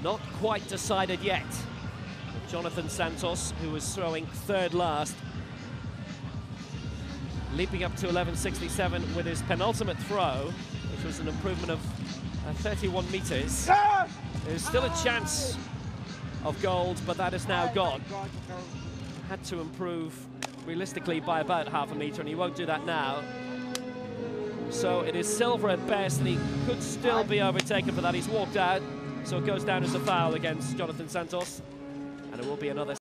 not quite decided yet. Jonathan Santos, who was throwing third last, leaping up to 11.67 with his penultimate throw, which was an improvement of 31 meters. There's still a chance of gold, but that is now gone. Had to improve realistically by about half a meter, and he won't do that now. So it is silver at best, and he could still be overtaken for that. He's walked out, so it goes down as a foul against Jonathan Santos, and it will be another